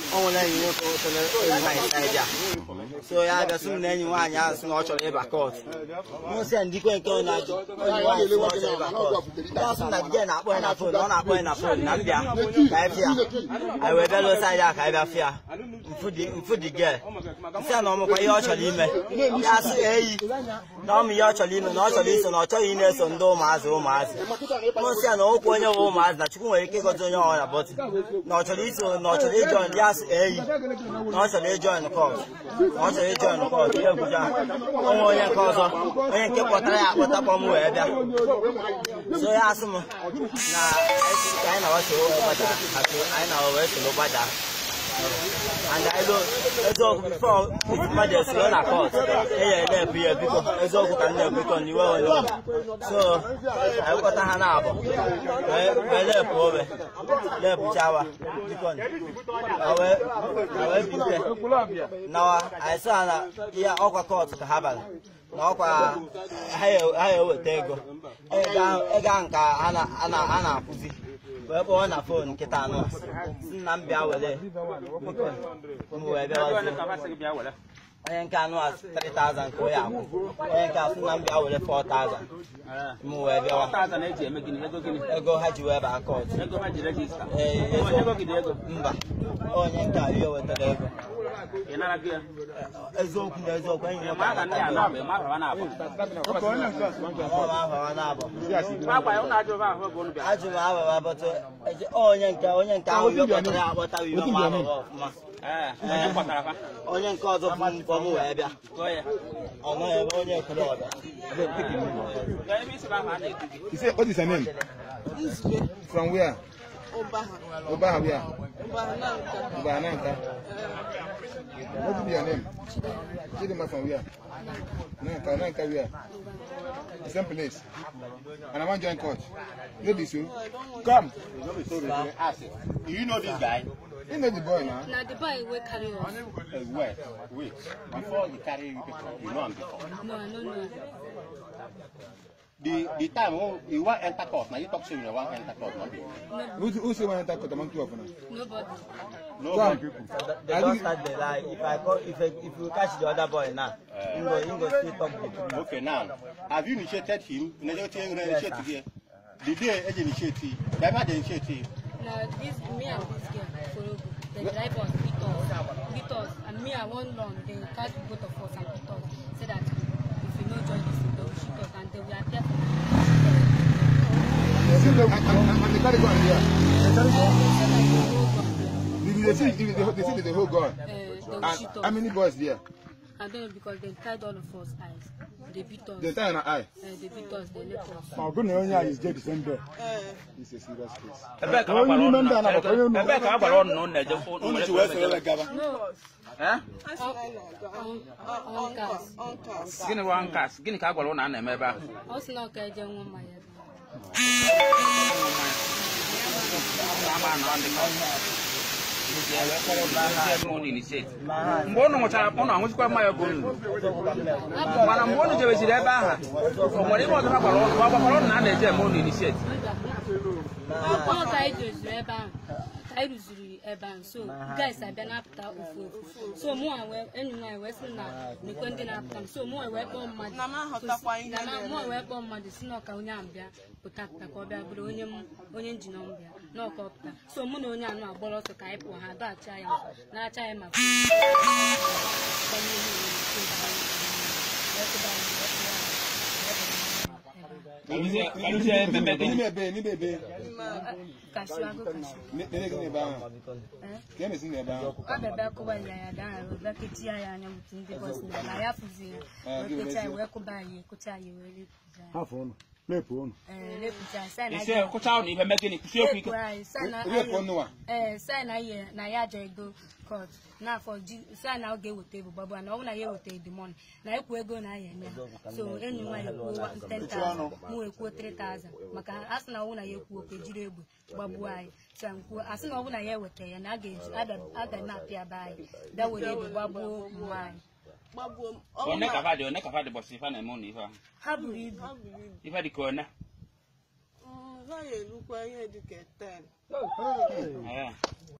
onwere enyi nwoke tụrụ nwaanyị saịdị a so ya bịa sị m na enyi nwaanyị ahụ sị na ọ chọrọ ịba kọt nwụsị ya ndịkwa nke ọ na-ajụ onye nwaanyị sị na ọ chọrọ ịba kọt ya sị na dịje na-akpọ ya na fon ọ na-akpọ ya na fon na m bịa ka anyị fịa anyị wee bịa lụọ saịdị a ka anyị bịa fịa mfu dị gel nsị ya na ọmụkwa ihe ọ chọrọ ime ya sị eyi na ọmụ ihe ọ chọrọ ime na ọ chọrọ iso na ọ chọghị ị na-eso ndị ụmụazị nsị ya na okwu onye nwe ụmụazị na Chukwu nwere ike ịgọzi onye ọbụla bọtụ na ọ chọrọ iso na ọ chọrọ ịjọin ya sị eyi na ọ chọrọ ịjọin kọt na ọ chọrọ ịjọin kọt ihe gwụja onwe onye nke ọzọ onye nke kpọtara ya akpọtakpọ m wee bịa so ya asị m na anyị na-awasoro gbada anyị na-wee soro gbada and I know eziokwu before mmadụ esoro na kọt enye na-ebu ya biko eziokwu ka m na-ebu iko n'iwe onye so anyị kpọta ha na-abụ wee na-epu obe na-epuchawa biko wee bite nawa anyị sị ha na ihe ọkwa kọt ka ha bara na ọkwa ha eweta ego ahụ ka a na-akwụzi wee kpọọ na fon nkịta anụ si nna m bịa were m wee bịa onye nke anụ a 3,000 ka o ya akwụ onye nke asị na m bịa were 4,000 m wee bịawa ego ha ji wee baa kọt mba onye nke a ihe wetara ego eziokwu na eziokwu enyi m ajụ m ababa bọtụ onye nke ahụ bịakọtara ya akpọta iwe m ababa ọfụma onye nke ọzọ bụ mbọ m wee bịa ọ nọghị ebe onye ekele ọbịa what is her name? From where? Obaha where? Obahananka. What will be your name? Chidima from where? Nanka where? The same place. And I want to join court. Maybe so. Come. Do you know this guy? You know the boy now. Now the boy will carry us. Wait. Before he carry you people, you know him before? No, I don't know. The time you want enter court, now you talk to him, you want enter court, not me. Who say want enter court among two of them? Nobody. They don't start the lie. If you catch the other boy now, he go still talk the truth. Okay, now, have you initiated him? Initiated here. The day he initiated, never the initiative. Now this me and this girl follow go. The driver beat us, and me I won't run. They catch both of us and beat us. Say that if you no join this, they will shoot us, and they will attack us. And the carry gun here. They say the whole gun. How many boys there? I don't know because they tied all of us eyes. They beat us. They tie on our eye. They beat us. They left us. My goodness, is just the same day. It's a serious case. mgbe ọ nwụchara ọ na-ahụzikwa mmanya ego mana mgbe ọ jebeziri ebe ahụ o nwere ihe ọzọ gbara ọnụ gbakwara ọnụ na a na-eje eme ụlọ initiate I rụziri ebe ahụ so guys abịa na-apụta ofu so mụ enyi m nwaanyị wee sị na nekwe ndị na-apụta m so mụ wee kpọọ mmadụ si na ọka onye ahụ bịa pụta ka ọ bịa bụrụ onye njin ọ bịa na ọka ọ pụta so mụ na onye anụ agbọrọ ọsọ ka anyị pụọ ha dọghachi ya na-acha ya maka court now for say now get with table babu and all na here with the money na ekwu ego na ya eme so enyi nwa ekwu 10,000 mu ekwu 3,000 maka asị na na ya ekwu oke jiri egbe babu anyị so nkwu asị na ọ na ya weta ya na aga na apia bai da were egbe babu nwanyị babu one ka fadi boss ifa na eme unu ifa ha buru ibu ifa di ko na ha ye lukwa ihe dị ka 10